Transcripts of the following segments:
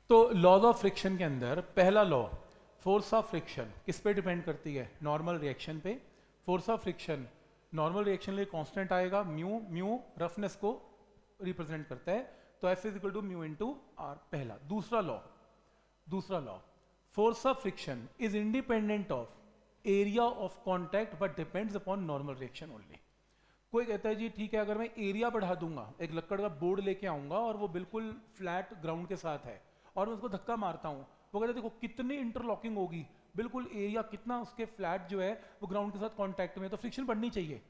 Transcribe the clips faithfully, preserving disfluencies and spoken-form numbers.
तो laws of friction के अंदर पहला लॉ, फोर्स ऑफ फ्रिक्शन किस पे डिपेंड करती है? नॉर्मल रिएक्शन पे। Force of friction normal reaction लिए कांस्टेंट आएगा, म्यू म्यू रफनेस को रिप्रेजेंट करता है, तो F is equal to mu into R, पहला। दूसरा लॉ, दूसरा law, force of friction is independent of area of contact but depends upon normal reaction only. कोई कहता है जी ठीक है, अगर मैं एरिया बढ़ा दूंगा, एक लकड़ का बोर्ड लेके आऊंगा और वो बिल्कुल फ्लैट ग्राउंड के साथ है और मैं उसको धक्का मारता हूं, वो कहते हैं देखो कितनी इंटरलॉकिंग होगी, बिल्कुल एरिया कितना उसके फ्लैट जो है वो ग्राउंड के साथ कांटेक्ट में, तो फ्रिक्शन बढ़नी चाहिए।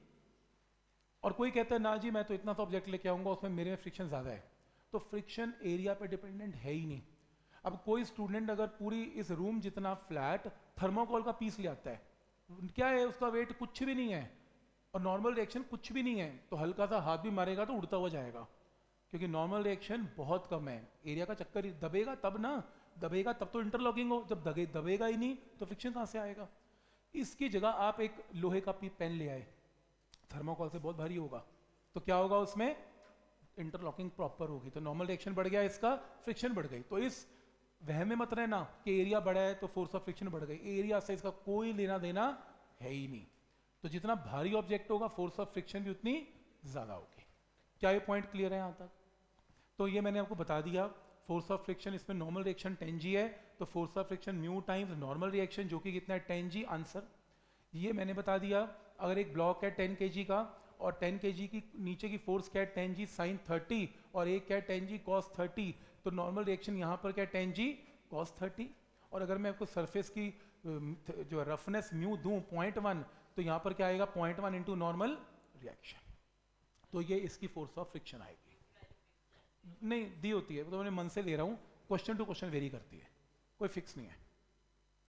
और कोई कहता है ना जी मैं तो इतना तो ऑब्जेक्ट लेके आऊंगा उसमें मेरे में फ्रिक्शन ज्यादा है, तो फ्रिक्शन एरिया पे डिपेंडेंट है ही नहीं। अब कोई स्टूडेंट अगर पूरी इस रूम जितना फ्लैट थर्मोकोल का पीस ले आता है, क्या है उसका वेट कुछ भी नहीं है और नॉर्मल रिएक्शन कुछ भी नहीं है, तो हल्का सा हाथ भी मारेगा तो उड़ता हुआ जाएगा, क्योंकि नॉर्मल रिएक्शन बहुत कम है। एरिया का चक्कर ही दबेगा तब ना, दबेगा तब तो इंटरलॉकिंग हो, जब दबे दबेगा ही नहीं तो फ्रिक्शन कहां से आएगा? इसकी जगह आप एक लोहे का पेन ले आए, थर्मोकोल से बहुत भारी होगा, तो क्या होगा उसमें? इंटरलॉकिंग प्रॉपर होगी, तो नॉर्मल रिएक्शन बढ़ गया, इसका फ्रिक्शन बढ़ गई। तो इस वहम में मत रहना कि एरिया बढ़ा है तो फोर्स ऑफ फ्रिक्शन बढ़ गई, एरिया से इसका कोई लेना देना है ही नहीं। तो जितना भारी ऑब्जेक्ट होगा फोर्स ऑफ फ्रिक्शन भी उतनी ज्यादा होगी। क्या ये पॉइंट क्लियर है यहां तक? तो ये मैंने आपको बता दिया, फोर्स ऑफ फ्रिक्शन, इसमें नॉर्मल रिएक्शन टेन जी है, तो force of friction mu times normal reaction जो कि कितना है? Ten g, answer. ये मैंने बता दिया, अगर एक ब्लॉक है टेन के जी का और टेन के जी की नीचे की फोर्स क्या है? टेन जी साइन थर्टी, और एक क्या है? टेन जी कॉस थर्टी, तो नॉर्मल रिएक्शन यहाँ पर क्या है? Ten g cos thirty. और अगर मैं आपको सरफेस की जो रफनेस म्यू दूं पॉइंट वन, तो यहाँ पर क्या आएगा? Point one into normal reaction, तो ये इसकी फोर्स ऑफ फ्रिक्शन आएगी। नहीं दी होती है, तो मैं मन से ले रहा हूँ, क्वेश्चन टू क्वेश्चन वेरी करती है, कोई फिक्स नहीं है।